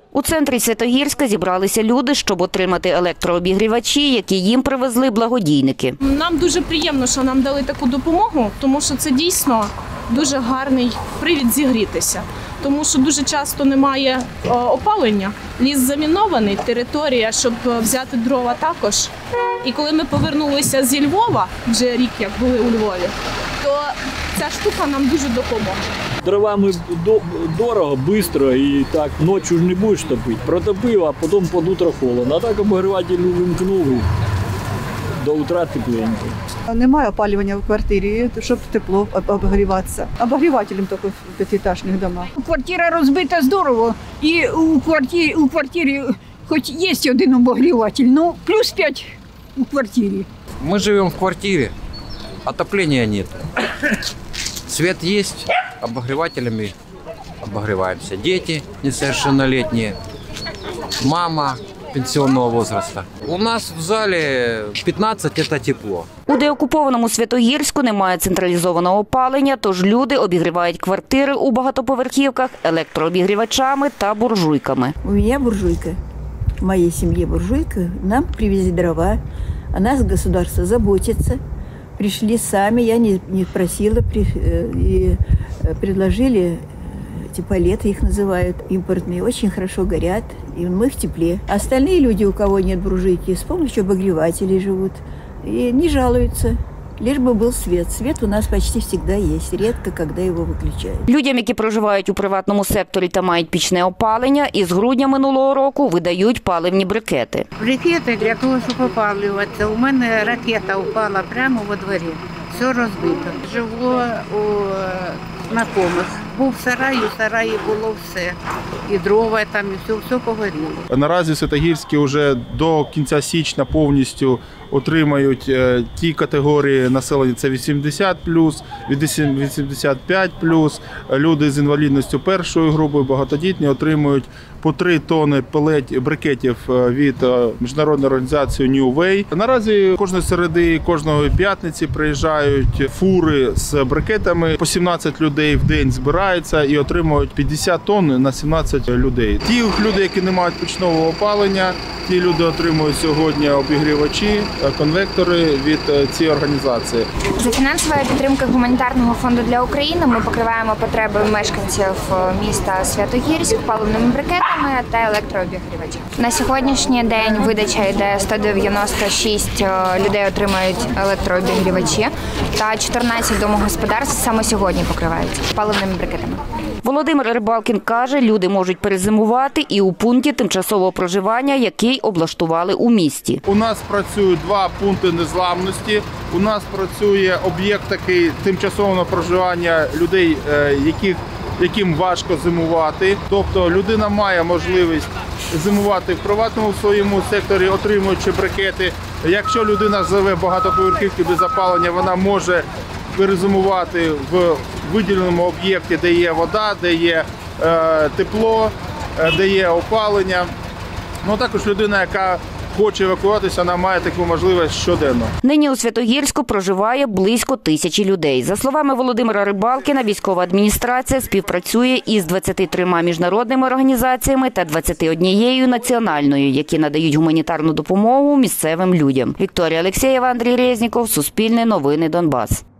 У центрі Святогірська зібралися люди, щоб отримати електрообігрівачі, які їм привезли благодійники. Нам дуже приємно, що нам дали таку допомогу, тому що це дійсно дуже гарний привід зігрітися. Тому що дуже часто немає опалення, ліс замінований, територія, щоб взяти дрова також. І коли ми повернулися зі Львова, вже рік як були у Львові, то ця штука нам дуже допомогла. Дровами дорого, швидко і так ночі ж не будеш топити. Протопив, а потім під утро холодно. А так обігріватель вимкнули, до утра тепленько. Немає опалювання в квартирі, щоб тепло обігріватися. Обігрівателем тільки в п'ятиэтажних домах. Квартира розбита здорово, і у квартирі хоч є один обігріватель, але плюс 5 у квартирі. Мы живем в квартире, отопления нет. Свет есть, обогревателями обогреваемся. Дети несовершеннолетние, мама пенсионного возраста. У нас в зале 15 – это тепло. У деокупованому Святогірську немає централізованого опалення, тож люди обігрівають квартири у багатоповерхівках електрообігрівачами та буржуйками. У меня буржуйка, в моей семье буржуйка. Нам привезли дрова, о нас государство заботится. Пришли сами, я не просила, и предложили, эти палеты их называют, импортные, очень хорошо горят, и мы в тепле. Остальные люди, у кого нет буржуйки, с помощью обогревателей живут и не жалуются. Лишь бы был свет. Свет у нас почти всегда есть, редко, когда его выключают. Людям, які проживають у приватному секторі та мають пічне опалення, із грудня минулого року видають паливні брикети. Брикети для того, щоб опалюватися. У мене ракета впала прямо во дворі. Все розбито. Живло у знайомих. Був сарай, у сараї було все. І дрова там, і все погоріло. Наразі Святогірські вже до кінця січня повністю отримають ті категорії населення, це 80+, від 85+, люди з інвалідністю першої групи, багатодітні, отримують по 3 тонни брикетів від міжнародної організації New Way. Наразі кожної середи, кожної п'ятниці приїжджають фури з брикетами, по 17 людей в день збирається і отримують 50 тонн на 17 людей. Ті люди, які не мають пічного опалення, ті люди отримують сьогодні обігрівачі, конвектори від цієї організації. За фінансової підтримки гуманітарного фонду для України ми покриваємо потреби мешканців міста Святогірськ паливними брикетами та електрообігрівачами. На сьогоднішній день видача йде 196 людей отримають електрообігрівачі та 14 домогосподарств саме сьогодні покриваються паливними брикетами. Володимир Рибалкін каже, люди можуть перезимувати і у пункті тимчасового проживання, який облаштували у місті. У нас працюють 2 пункти незламності. У нас працює об'єкт такий тимчасового проживання людей, яким важко зимувати. Тобто людина має можливість зимувати в приватному своєму секторі, отримуючи брикети. Якщо людина живе в багатоповерхівці без опалення, вона може перезимувати в виділеному об'єкті, де є вода, де є тепло, де є опалення. Ну, також людина, яка хоче евакуюватися, вона має таку можливість щоденно. Нині у Святогірську проживає близько 1000 людей. За словами Володимира Рибалкіна, військова адміністрація співпрацює із 23 міжнародними організаціями та 21 національною, які надають гуманітарну допомогу місцевим людям. Вікторія Алексєєва, Андрій Резніков, Суспільне новини, Донбас.